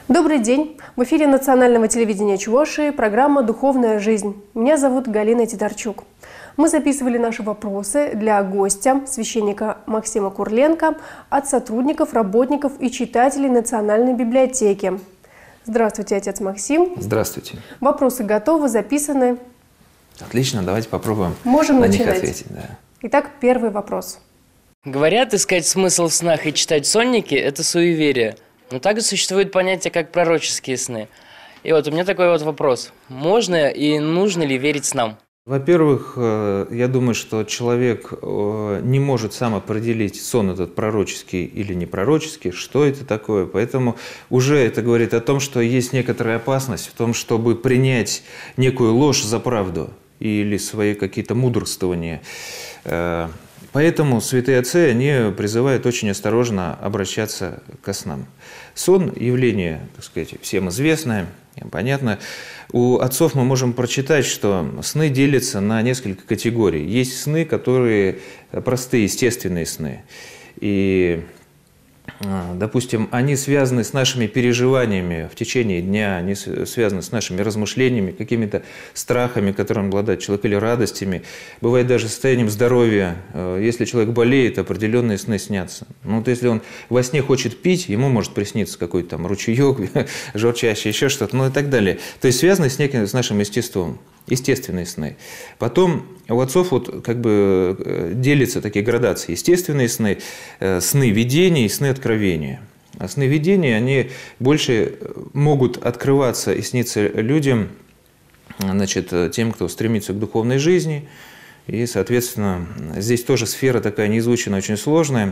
Добрый день! В эфире национального телевидения Чувашии программа «Духовная жизнь». Меня зовут Галина Титарчук. Мы записывали наши вопросы для гостя, священника Максима Курленко, от сотрудников, работников и читателей Национальной библиотеки. Здравствуйте, отец Максим. Здравствуйте. Вопросы готовы, записаны. Отлично, давайте попробуем Можем на начинать. них ответить. Да. Итак, первый вопрос. Говорят, искать смысл в снах и читать сонники – это суеверие. Но также существует понятие, как пророческие сны. И вот у меня такой вот вопрос. Можно и нужно ли верить снам? Во-первых, я думаю, что человек не может сам определить, сон этот пророческий или не пророческий, что это такое. Поэтому уже это говорит о том, что есть некоторая опасность в том, чтобы принять некую ложь за правду или свои какие-то мудрствования. Поэтому святые отцы, они призывают очень осторожно обращаться ко снам. Сон – явление, так сказать, всем известное, понятно. У отцов мы можем прочитать, что сны делятся на несколько категорий. Есть сны, которые простые, естественные сны. И, допустим, они связаны с нашими переживаниями в течение дня, они связаны с нашими размышлениями, какими-то страхами, которыми обладает человек, или радостями. Бывает даже состоянием здоровья. Если человек болеет, определенные сны снятся. Ну, вот если он во сне хочет пить, ему может присниться какой-то там ручеек, журчащий, еще что-то, ну и так далее. То есть связаны с нашим естеством. Естественные сны. Потом у отцов вот как бы делятся такие градации. Естественные сны, сны видения и сны откровения. А сны видения, они больше могут открываться и сниться людям, значит, тем, кто стремится к духовной жизни. И, соответственно, здесь тоже сфера такая неизученная, очень сложная.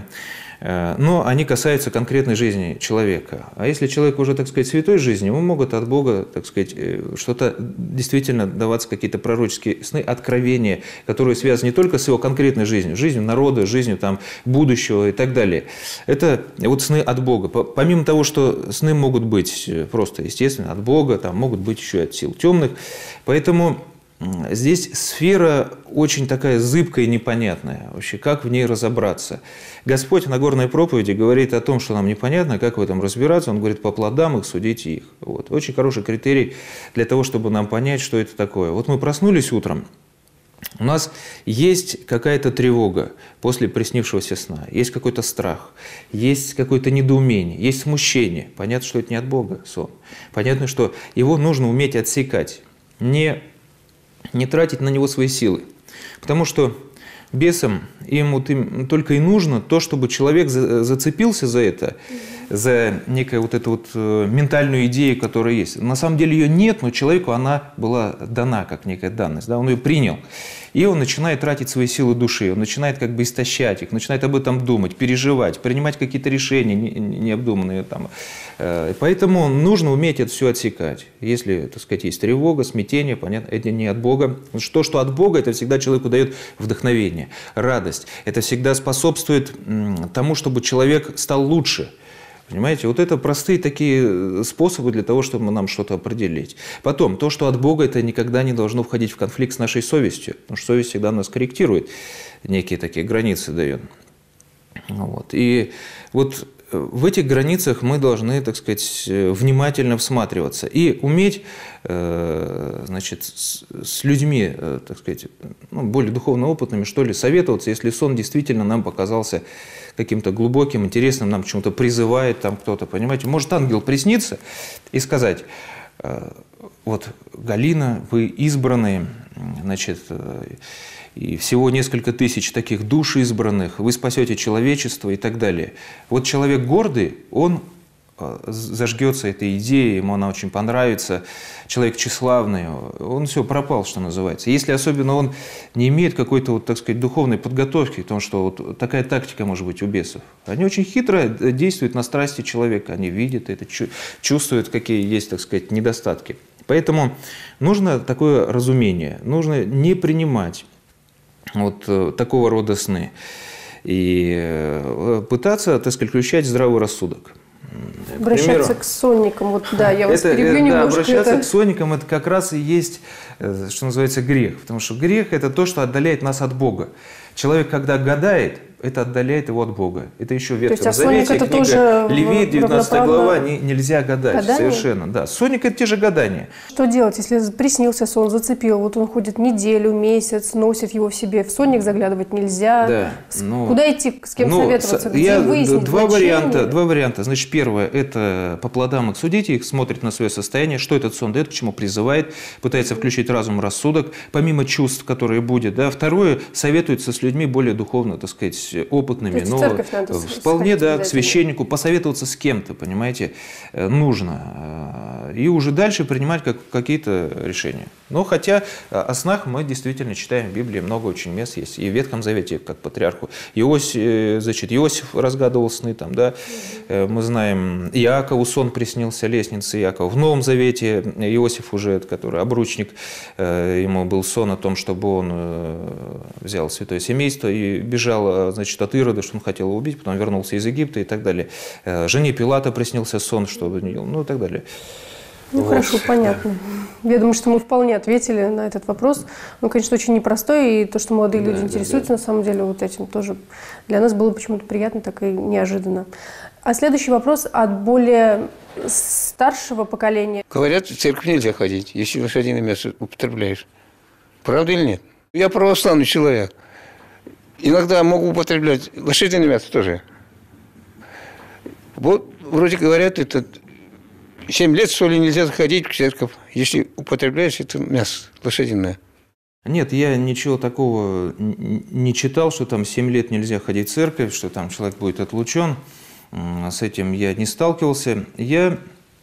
Но они касаются конкретной жизни человека. А если человек уже, так сказать, святой жизни, ему могут от Бога, так сказать, что-то действительно даваться, какие-то пророческие сны, откровения, которые связаны не только с его конкретной жизнью, жизнью народа, жизнью там, будущего и так далее. Это вот сны от Бога. Помимо того, что сны могут быть просто, естественно, от Бога, там могут быть еще и от сил темных. Поэтому здесь сфера очень такая зыбкая и непонятная. Вообще, как в ней разобраться? Господь в Нагорной проповеди говорит о том, что нам непонятно, как в этом разбираться. Он говорит, по плодам их судите их. Вот. Очень хороший критерий для того, чтобы нам понять, что это такое. Вот мы проснулись утром, у нас есть какая-то тревога после приснившегося сна, есть какой-то страх, есть какое-то недоумение, есть смущение. Понятно, что это не от Бога сон. Понятно, что его нужно уметь отсекать, не тратить на него свои силы. Потому что бесам ему только и нужно то, чтобы человек зацепился за это, за некую вот эту вот ментальную идею, которая есть. На самом деле ее нет, но человеку она была дана как некая данность. Да? Он ее принял. И он начинает тратить свои силы души, он начинает как бы истощать их, начинает об этом думать, переживать, принимать какие-то решения необдуманные. Там. Поэтому нужно уметь это все отсекать. Если, так сказать, есть тревога, смятение, понятно, это не от Бога. Что от Бога, это всегда человеку дает вдохновение, радость. Это всегда способствует тому, чтобы человек стал лучше. Понимаете, вот это простые такие способы для того, чтобы нам что-то определить. Потом, то, что от Бога, это никогда не должно входить в конфликт с нашей совестью, потому что совесть всегда нас корректирует, некие такие границы дает. Вот. И вот в этих границах мы должны, так сказать, внимательно всматриваться и уметь, значит, с людьми, так сказать, более духовно опытными, что ли, советоваться, если сон действительно нам показался каким-то глубоким, интересным, нам к чему-то призывает там кто-то, понимаете. Может ангел присниться и сказать, вот, Галина, вы избранные, значит, и всего несколько тысяч таких душ избранных, вы спасете человечество и так далее. Вот человек гордый, он зажгется этой идеей, ему она очень понравится, человек тщеславный, он все пропал, что называется. Если особенно он не имеет какой-то, вот, так сказать, духовной подготовки, потому что вот такая тактика может быть у бесов. Они очень хитро действуют на страсти человека, они видят это, чувствуют, какие есть, так сказать, недостатки. Поэтому нужно такое разумение, нужно не принимать вот такого рода сны и пытаться, так сказать, включать здравый рассудок. Обращаться к сонникам, вот да, я вас перебью немножко. Обращаться к сонникам, это как раз и есть, что называется, грех. Потому что грех – это то, что отдаляет нас от Бога. Человек, когда гадает, это отдаляет его от Бога. Это еще в Ветхом сонник Завете, это книга тоже Левит, 19 глава, нельзя гадать. Гадание? Совершенно, да. Сонник – это те же гадания. Что делать, если приснился сон, зацепил, вот он ходит неделю, месяц, носит его в себе, в сонник заглядывать нельзя. Да. Куда идти, с кем советоваться, где выяснить два варианта. Значит, первое – это по плодам их судите, их смотрит на свое состояние, что этот сон дает, к чему призывает, пытается включить разум, рассудок, помимо чувств, которые будет. Да. Второе – советуется с людьми более духовно, так сказать, опытными. В церковь надо вполне, да, к священнику, посоветоваться с кем-то, понимаете, нужно. И уже дальше принимать какие-то решения. Но хотя о снах мы действительно читаем в Библии, много очень мест есть. И в Ветхом Завете, как патриарху Иосиф разгадывал сны, там, да. Мы знаем, Иакову сон приснился, лестница Иакова. В Новом Завете Иосиф уже, который обручник, ему был сон о том, чтобы он взял святое семейство и бежал, значит, от Ирода, что он хотел его убить, потом вернулся из Египта и так далее. Жене Пилата приснился сон, чтобы, ну и так далее. Ну, вот. Хорошо, понятно. Я думаю, что мы вполне ответили на этот вопрос. Он, конечно, очень непростой, и то, что молодые люди интересуются, на самом деле, вот этим тоже для нас было почему-то приятно, так и неожиданно. А следующий вопрос от более старшего поколения. Говорят, в церковь нельзя ходить, если лошадиное мясо употребляешь. Правда или нет? Я православный человек. Иногда могу употреблять лошадиное мясо тоже. Вот, вроде говорят, это 7 лет, что ли, нельзя заходить в церковь, если употребляешь это мясо лошадиное. Нет, я ничего такого не читал, что там 7 лет нельзя ходить в церковь, что там человек будет отлучен. С этим я не сталкивался. Я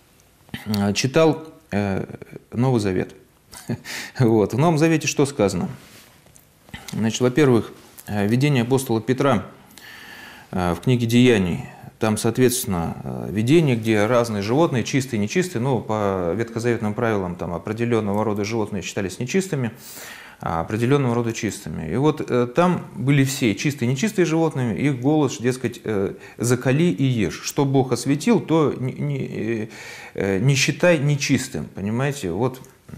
читал Новый Завет. Вот. В Новом Завете что сказано? Значит, во-первых, видение апостола Петра в книге «Деяний». Там, соответственно, видение, где разные животные, чистые и нечистые, ну, по ветхозаветным правилам, там определенного рода животные считались нечистыми, а определенного рода чистыми. И вот там были все, чистые и нечистые животные, их голос, дескать, закали и ешь. Что Бог осветил, то не считай нечистым, понимаете? Вот.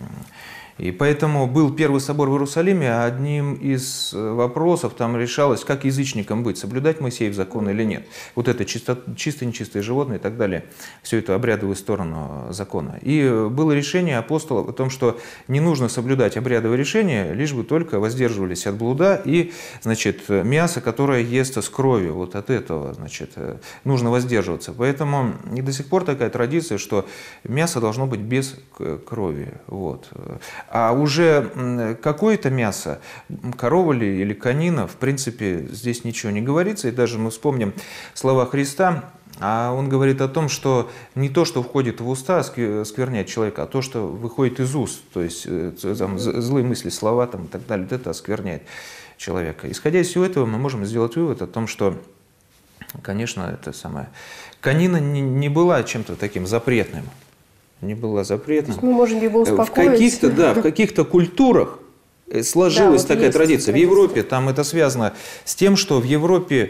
И поэтому был первый собор в Иерусалиме, а одним из вопросов там решалось, как язычникам быть, соблюдать Моисеев закон или нет. Вот это чистые, нечистые животные и так далее, все это обрядовую сторону закона. И было решение апостолов о том, что не нужно соблюдать обрядовое решение, лишь бы только воздерживались от блуда и, значит, мясо, которое ест с кровью, вот от этого, значит, нужно воздерживаться. Поэтому и до сих пор такая традиция, что мясо должно быть без крови. Вот. А уже какое-то мясо, корова ли или конина, в принципе, здесь ничего не говорится. И даже мы вспомним слова Христа, а он говорит о том, что не то, что входит в уста, оскверняет человека, а то, что выходит из уст. То есть там, злые мысли, слова там, и так далее, это оскверняет человека. Исходя из всего этого, мы можем сделать вывод о том, что, конечно, это самое... Конина не была чем-то таким запретным. Не была запретна. Мы можем его успокоить. В каких-то культурах сложилась такая традиция. В Европе там это связано с тем, что в Европе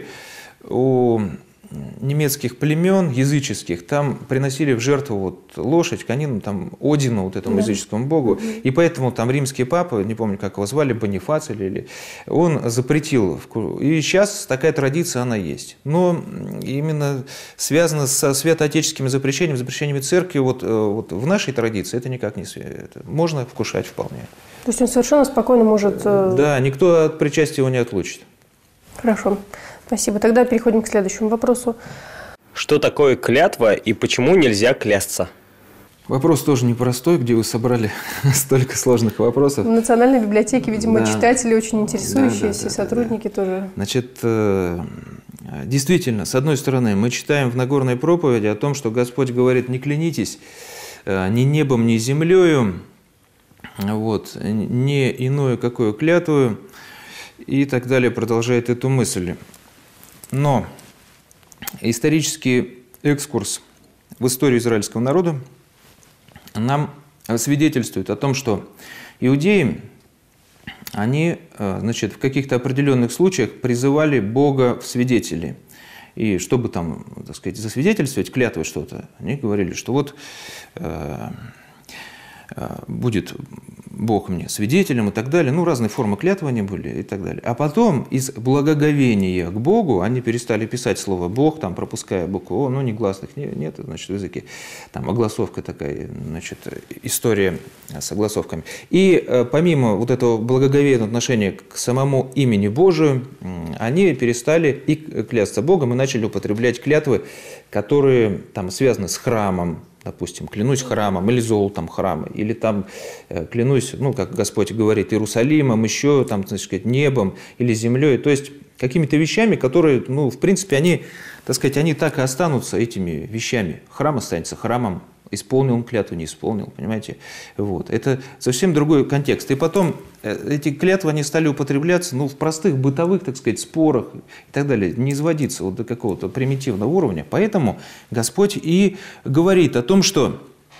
у немецких племен языческих там приносили в жертву вот лошадь, конину, там Одину, вот этому языческому богу. И поэтому там римский папа, не помню, как его звали, Бонифаций или он запретил. И сейчас такая традиция, она есть. Но именно связано со святоотеческими запрещениями церкви, вот в нашей традиции это никак не связано. Можно вкушать вполне. То есть он совершенно спокойно может... Да, никто от причастия его не отлучит. Хорошо. Спасибо. Тогда переходим к следующему вопросу. Что такое клятва и почему нельзя клясться? Вопрос тоже непростой, где вы собрали столько сложных вопросов. В Национальной библиотеке, видимо, читатели очень интересующиеся, сотрудники тоже. Значит, действительно, с одной стороны, мы читаем в Нагорной проповеди о том, что Господь говорит: не клянитесь ни небом, ни землею, вот, не иное какое клятвою, и так далее, продолжает эту мысль. Но исторический экскурс в историю израильского народа нам свидетельствует о том, что иудеи, они, значит, в каких-то определенных случаях призывали Бога в свидетели. И чтобы там, так сказать, засвидетельствовать, клятвой что-то, они говорили, что вот будет Бог мне свидетелем и так далее. Ну, разные формы клятвы были и так далее. А потом из благоговения к Богу они перестали писать слово «Бог», там, пропуская букву «О», ну, негласных нет, значит, в языке. Там огласовка такая, значит, история с огласовками. И помимо вот этого благоговейного отношения к самому имени Божию, они перестали и клясться Богом, и начали употреблять клятвы, которые там связаны с храмом. Допустим, клянусь храмом или золотом храма, или там клянусь, ну, как Господь говорит, Иерусалимом, еще там, так сказать, небом или землей. То есть какими-то вещами, которые, ну, в принципе, они, так сказать, они так и останутся этими вещами. Храм останется храмом. Исполнил он клятву, не исполнил, понимаете? Вот. Это совсем другой контекст. И потом эти клятвы, они стали употребляться, ну, в простых бытовых, так сказать, спорах и так далее, не изводиться вот до какого-то примитивного уровня. Поэтому Господь и говорит о том, что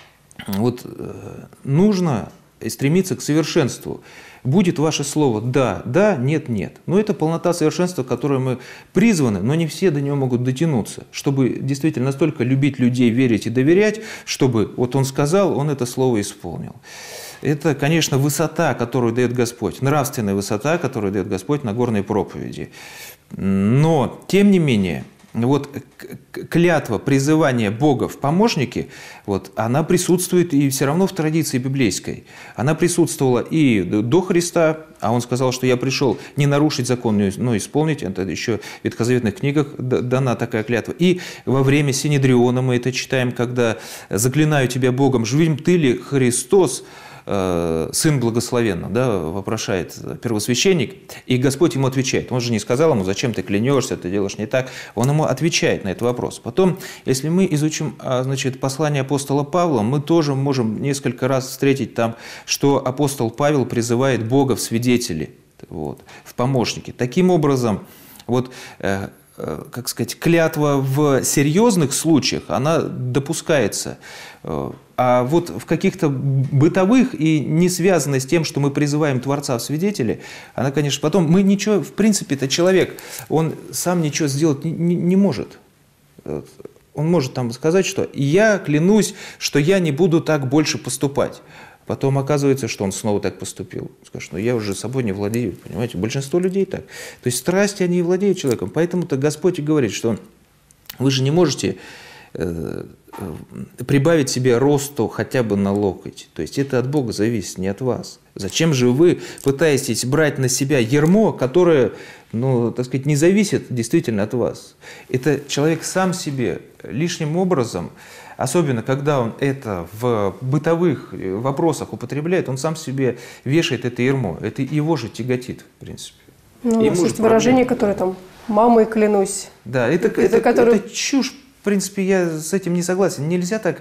вот нужно стремиться к совершенству. Будет ваше слово «да», «да», «нет», «нет». Но это полнота совершенства, к которой мы призваны, но не все до него могут дотянуться. Чтобы действительно настолько любить людей, верить и доверять, чтобы вот он сказал, он это слово исполнил. Это, конечно, высота, которую дает Господь, нравственная высота, которую дает Господь на горной проповеди. Но, тем не менее, вот клятва призывания Бога в помощники, вот, она присутствует и все равно в традиции библейской. Она присутствовала и до Христа, а он сказал, что я пришел не нарушить закон, но исполнить. Это еще в ветхозаветных книгах дана такая клятва. И во время Синедриона мы это читаем, когда «заклинаю тебя Богом, живим ты ли Христос, Сын благословенный», да, вопрошает первосвященник, и Господь ему отвечает. Он же не сказал ему, зачем ты клянешься, ты делаешь не так. Он ему отвечает на этот вопрос. Потом, если мы изучим, значит, послание апостола Павла, мы тоже можем несколько раз встретить там, что апостол Павел призывает Бога в свидетели, вот, в помощники. Таким образом, вот, как сказать, клятва в серьезных случаях, она допускается. А вот в каких-то бытовых и не связанной с тем, что мы призываем Творца в свидетели, она, конечно, потом, мы ничего, в принципе-то человек, он сам ничего сделать не может. Он может там сказать, что «я клянусь, что я не буду так больше поступать». Потом оказывается, что он снова так поступил. Скажет, ну я уже собой не владею, понимаете, большинство людей так. То есть страсти, они и владеют человеком. Поэтому-то Господь и говорит, что вы же не можете прибавить себе росту хотя бы на локоть. То есть это от Бога зависит, не от вас. Зачем же вы пытаетесь брать на себя ярмо, которое, ну, так сказать, не зависит действительно от вас? Это человек сам себе лишним образом, особенно когда он это в бытовых вопросах употребляет, он сам себе вешает это ярмо. Это его же тяготит, в принципе. Ну, у нас есть выражение, которое там «мамой клянусь». Да, это чушь. В принципе, я с этим не согласен. Нельзя так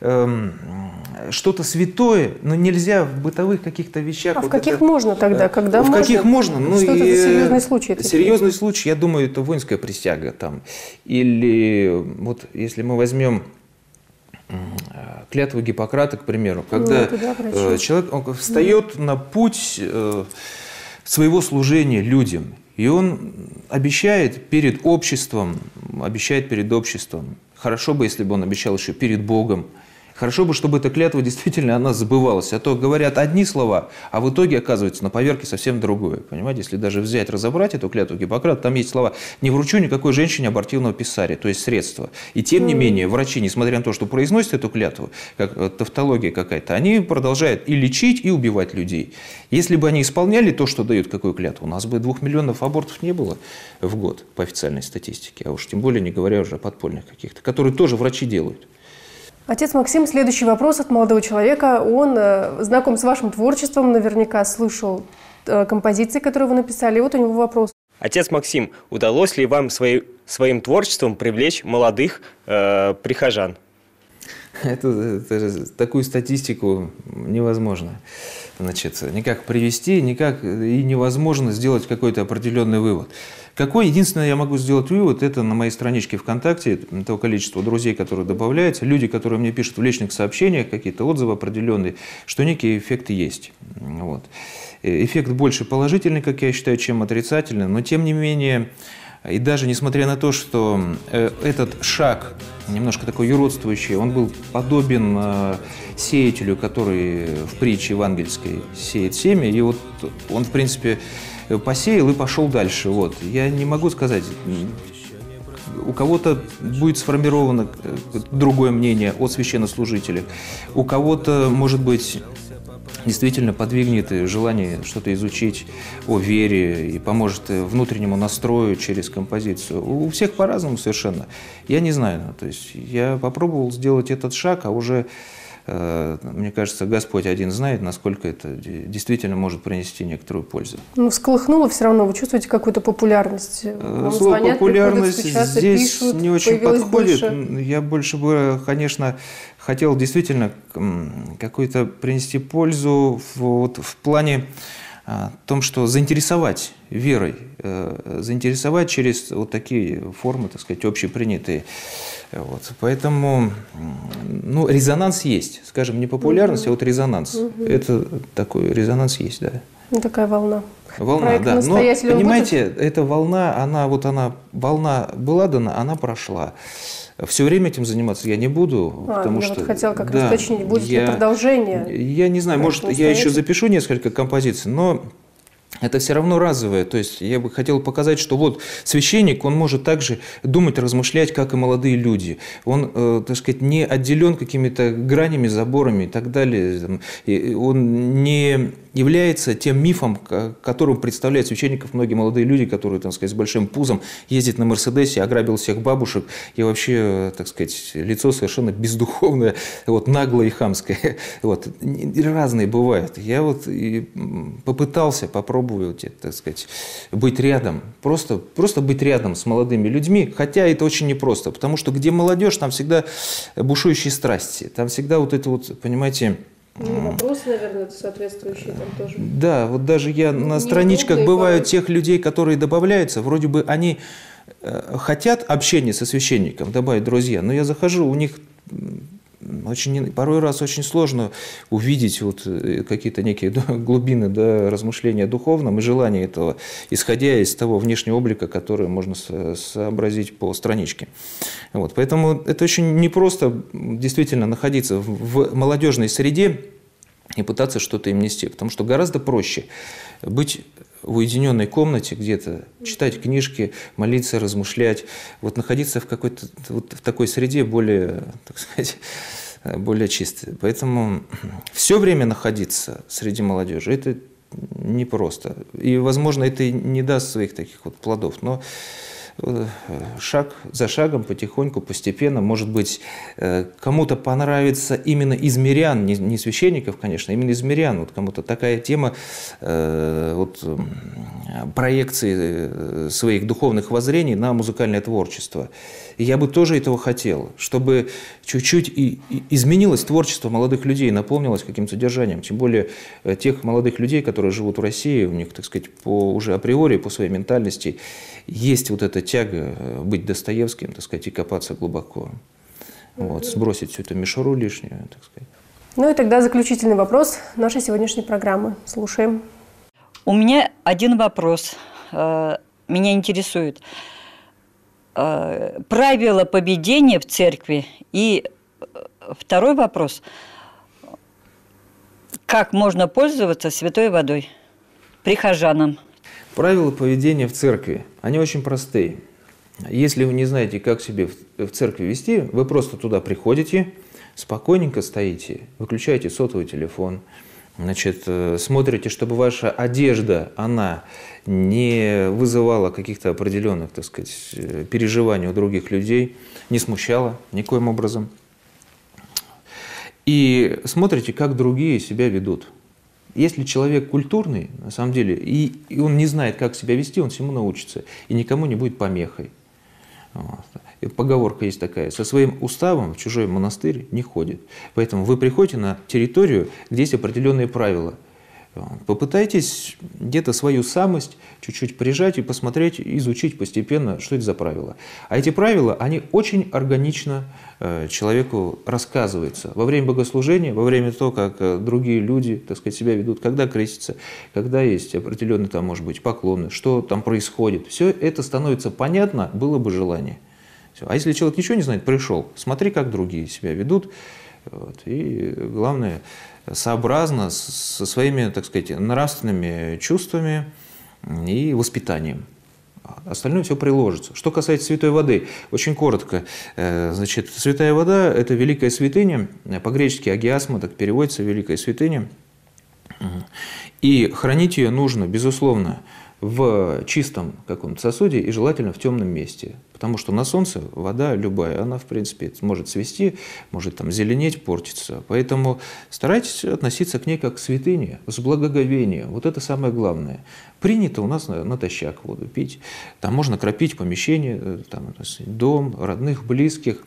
что-то святое, но нельзя в бытовых каких-то вещах. А вот в каких это, можно тогда? Когда в можно? каких можно? Ну, что это за серьезный случай? Серьезный случай, я думаю, это воинская присяга там. Или вот если мы возьмем клятву Гиппократа, к примеру, когда человек встает на путь своего служения людям, и он обещает перед обществом, хорошо бы, если бы он обещал еще перед Богом, хорошо бы, чтобы эта клятва действительно она сбывалась. А то говорят одни слова, а в итоге оказывается на поверке совсем другое. Понимаете, если даже взять, разобрать эту клятву Гиппократа, там есть слова «не вручу никакой женщине абортивного писаря», то есть средства. И тем не менее, врачи, несмотря на то, что произносят эту клятву, как тавтология какая-то, они продолжают и лечить, и убивать людей. Если бы они исполняли то, что дают какую клятву, у нас бы 2 миллионов абортов не было в год по официальной статистике, а уж тем более не говоря уже о подпольных каких-то, которые тоже врачи делают. Отец Максим, следующий вопрос от молодого человека. Он знаком с вашим творчеством, наверняка слышал композиции, которые вы написали. И вот у него вопрос. Отец Максим, удалось ли вам своим творчеством привлечь молодых прихожан? Такую статистику невозможно, значит, никак привести, никак и невозможно сделать какой-то определенный вывод. Какой единственное я могу сделать вывод, это на моей страничке ВКонтакте, того количества друзей, которые добавляются, люди, которые мне пишут в личных сообщениях, какие-то отзывы определенные, что некий эффект есть. Вот. Эффект больше положительный, как я считаю, чем отрицательный, но тем не менее И даже несмотря на то, что этот шаг, немножко такой юродствующий, он был подобен сеятелю, который в притче евангельской сеет семя, и вот он, в принципе, посеял и пошел дальше. Вот. Я не могу сказать, у кого-то будет сформировано другое мнение о священнослужителях, у кого-то, может быть, действительно подвигнет желание что-то изучить о вере и поможет внутреннему настрою через композицию. У всех по-разному совершенно. Я не знаю. То есть я попробовал сделать этот шаг, а уже, мне кажется, Господь один знает, насколько это действительно может принести некоторую пользу. Ну, всколыхнуло все равно. Вы чувствуете какую-то популярность? Вам Слово звонят, популярность здесь пишут, не очень подходит. Больше. Я больше бы, конечно, хотел действительно какую-то принести пользу в плане том, что заинтересовать верой, заинтересовать через вот такие формы, так сказать, общепринятые. Вот. Поэтому ну, резонанс есть. Скажем, не популярность, а вот резонанс. Это такой резонанс есть, да. Ну, такая волна. Волна, Проект да. Но, «Настоятель» понимаете, эта волна, волна была дана, она прошла. Все время этим заниматься я не буду, потому я что... вот хотела как раз уточнить, будет ли продолжение? Я не знаю, может, я еще запишу несколько композиций, но это все равно разовое. То есть я бы хотел показать, что вот священник, он может также думать, размышлять, как и молодые люди. Он, так сказать, не отделен какими-то гранями, заборами и так далее. Он не является тем мифом, которым представляют священников многие молодые люди, которые, так сказать, с большим пузом ездят на Мерседесе, ограбил всех бабушек и вообще, так сказать, лицо совершенно бездуховное, вот, наглое и хамское. Вот. Разные бывают. Я вот и попытался, попробую, так сказать, быть рядом, просто быть рядом с молодыми людьми, хотя это очень непросто, потому что где молодежь, там всегда бушующие страсти, там всегда вот это вот, понимаете... Вопросы, наверное, соответствующие там тоже. Да, вот даже я на страничках бывают тех людей, которые добавляются, вроде бы они хотят общения со священником, добавить друзья, но я захожу, у них порой раз очень сложно увидеть вот какие-то некие глубины, да, размышления о духовном и желание этого, исходя из того внешнего облика, который можно сообразить по страничке. Вот. Поэтому это очень непросто действительно находиться в молодежной среде и пытаться что-то им нести, потому что гораздо проще быть в уединенной комнате где-то, читать книжки, молиться, размышлять, вот находиться в какой-то вот в такой среде более, так сказать, более чистой. Поэтому все время находиться среди молодежи – это непросто. И, возможно, это и не даст своих таких вот плодов, но шаг за шагом, потихоньку, постепенно, может быть, кому-то понравится именно из мирян, не священников, конечно, именно из мирян. Вот кому-то такая тема вот, проекции своих духовных воззрений на музыкальное творчество. И я бы тоже этого хотел, чтобы чуть-чуть изменилось творчество молодых людей, наполнилось каким-то содержанием. Тем более тех молодых людей, которые живут в России, у них, так сказать, уже априори, по своей ментальности, есть вот эта тяга быть Достоевским, так сказать, и копаться глубоко. Вот, сбросить всю эту мишуру лишнюю, так сказать. Ну и тогда заключительный вопрос нашей сегодняшней программы. Слушаем. У меня один вопрос. Меня интересует. Правила поведения в церкви. И второй вопрос. Как можно пользоваться святой водой прихожанам? Правила поведения в церкви, они очень простые. Если вы не знаете, как себя в церкви вести, вы просто туда приходите, спокойненько стоите, выключаете сотовый телефон, значит, смотрите, чтобы ваша одежда, она не вызывала каких-то определенных, так сказать, переживаний у других людей, не смущала никоим образом. И смотрите, как другие себя ведут. Если человек культурный, на самом деле, и он не знает, как себя вести, он всему научится, и никому не будет помехой. Вот. И поговорка есть такая: со своим уставом в чужой монастырь не ходит. Поэтому вы приходите на территорию, где есть определенные правила. Попытайтесь где-то свою самость чуть-чуть прижать и посмотреть, изучить постепенно, что это за правила. А эти правила, они очень органично человеку рассказываются во время богослужения, во время того, как другие люди, так сказать, себя ведут, когда крестятся, когда есть определенные, там, может быть, поклоны, что там происходит. Все это становится понятно, было бы желание. Все. А если человек ничего не знает, пришел, смотри, как другие себя ведут. Вот. И главное, сообразно со своими, так сказать, нравственными чувствами и воспитанием. Остальное все приложится. Что касается святой воды, очень коротко. Значит, святая вода – это великая святыня, по-гречески агиасма, так переводится, великая святыня. И хранить ее нужно, безусловно, в чистом каком-то сосуде и желательно в темном месте. Потому что на солнце вода любая, она в принципе может цвести, может там зеленеть, портиться. Поэтому старайтесь относиться к ней как к святыне, с благоговением. Вот это самое главное. Принято у нас натощак воду пить. Там можно кропить помещение, там, дом, родных, близких.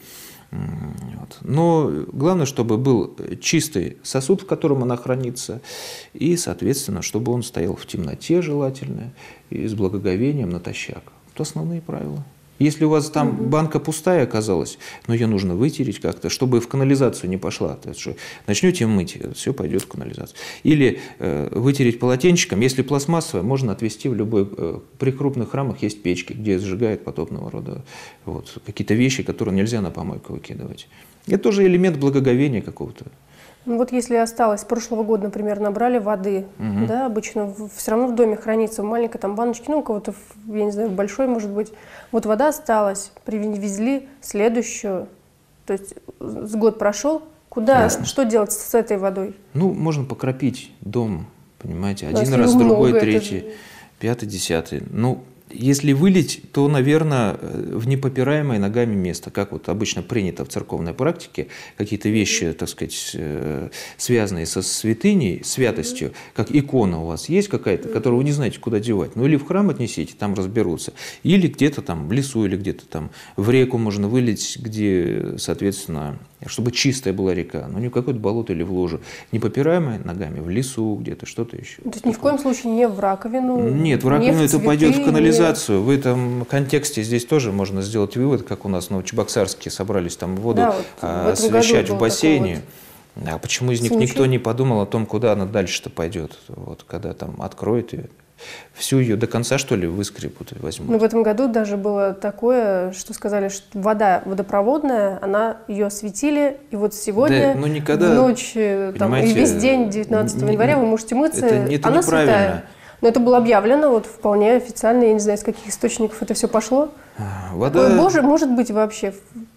Вот. Но главное, чтобы был чистый сосуд, в котором она хранится, и, соответственно, чтобы он стоял в темноте желательно и с благоговением натощак. Это основные правила. Если у вас там банка пустая оказалась, но ее нужно вытереть как-то, чтобы в канализацию не пошла. То есть, что начнете мыть, все пойдет в канализацию. Или вытереть полотенчиком. Если пластмассовая, можно отвезти в любой... При крупных храмах есть печки, где сжигают подобного рода вот, какие-то вещи, которые нельзя на помойку выкидывать. Это тоже элемент благоговения какого-то. Ну вот если осталось, с прошлого года, например, набрали воды, да, обычно все равно в доме хранится в маленькой там баночке, ну у кого-то, я не знаю, большой может быть. Вот вода осталась, привезли следующую, то есть с год прошел, куда, что делать с этой водой? Ну, можно покропить дом, понимаете, но один раз, другой, третий, пятый, десятый. Ну, если вылить, то, наверное, в непопираемое ногами место, как вот обычно принято в церковной практике, какие-то вещи, так сказать, связанные со святыней, святостью, как икона у вас есть какая-то, которую вы не знаете, куда девать, ну или в храм отнесите, там разберутся, или где-то там в лесу, или где-то там в реку можно вылить, где, соответственно, чтобы чистая была река, но не в какое-то болото или в лужу, непопираемое ногами, в лесу где-то, что-то еще. То есть ни в коем случае не в раковину? Нет, в раковину это пойдет в канализацию. В этом контексте здесь тоже можно сделать вывод, как у нас в Новочебоксарске собрались там воду, да, вот освещать в бассейне. Вот. А почему из них никто не подумал о том, куда она дальше-то пойдет? Вот, когда там откроет ее. Всю ее до конца, что ли, выскребут и возьмут. Ну, в этом году даже было такое, что сказали, что вода водопроводная, ее осветили, и вот сегодня, да, ну, никогда, в ночь там, и весь день 19 января вы можете мыться, это она святая. Но это было объявлено вот вполне официально, я не знаю, из каких источников это все пошло. Вода... Такое, Боже, может быть вообще?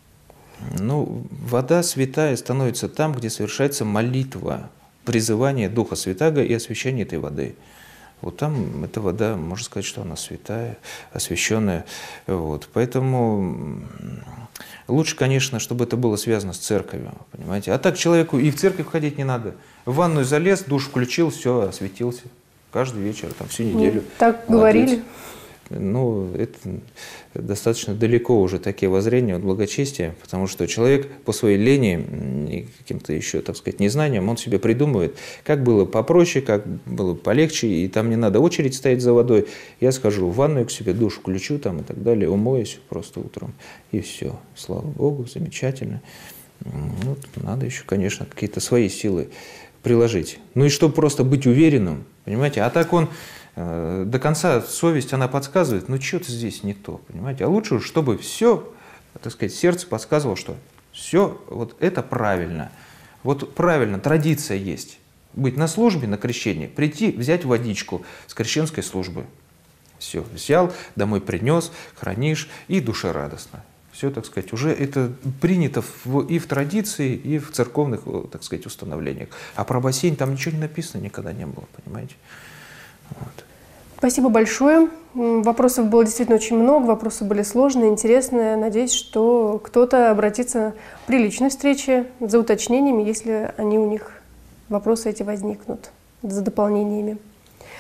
Ну, вода святая становится там, где совершается молитва, призывание Духа Святаго и освящение этой воды. Вот там эта вода, можно сказать, что она святая, освященная. Вот. Поэтому лучше, конечно, чтобы это было связано с церковью, понимаете. А так человеку и в церковь ходить не надо. В ванную залез, душ включил, все, осветился. Каждый вечер, там, всю неделю. Так говорили. Ну, это достаточно далеко уже такие воззрения от благочестия, потому что человек по своей лени и каким-то еще, так сказать, незнанием, он себе придумывает, как было попроще, как было полегче, и там не надо очередь стоять за водой. Я схожу в ванную к себе, душ включу там и так далее, умоюсь просто утром, и все. Слава Богу, замечательно. Вот, надо еще, конечно, какие-то свои силы приложить. Ну и чтобы просто быть уверенным, понимаете, а так он... До конца совесть, она подсказывает, ну что-то здесь не то, понимаете. А лучше, чтобы все, так сказать, сердце подсказывало, что все вот это правильно. Вот правильно, традиция есть. Быть на службе, на крещении, прийти, взять водичку с крещенской службы. Все, взял, домой принес, хранишь, и душе радостно. Все, так сказать, уже это принято и в традиции, и в церковных, так сказать, установлениях. А про бассейн там ничего не написано, никогда не было, понимаете. Вот. Спасибо большое. Вопросов было действительно очень много, вопросы были сложные, интересные. Надеюсь, что кто-то обратится при личной встрече за уточнениями, если у них вопросы эти возникнут, за дополнениями.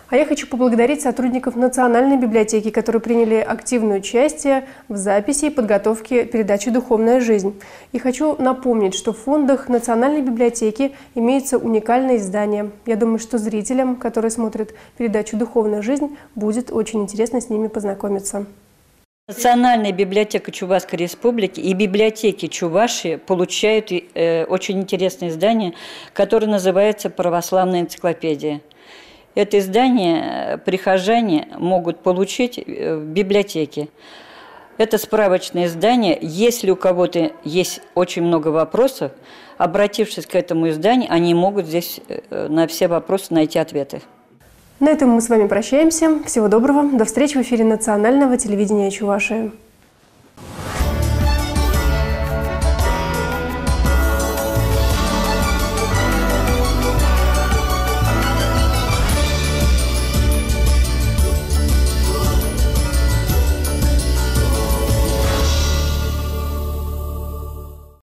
А я хочу поблагодарить сотрудников Национальной библиотеки, которые приняли активное участие в записи и подготовке передачи «Духовная жизнь». И хочу напомнить, что в фондах Национальной библиотеки имеются уникальные издания. Я думаю, что зрителям, которые смотрят передачу «Духовная жизнь», будет очень интересно с ними познакомиться. Национальная библиотека Чувашской Республики и библиотеки Чувашии получают очень интересное издание, которое называется «Православная энциклопедия». Это издание прихожане могут получить в библиотеке. Это справочное издание. Если у кого-то есть очень много вопросов, обратившись к этому изданию, они могут здесь на все вопросы найти ответы. На этом мы с вами прощаемся. Всего доброго. До встречи в эфире национального телевидения Чувашии.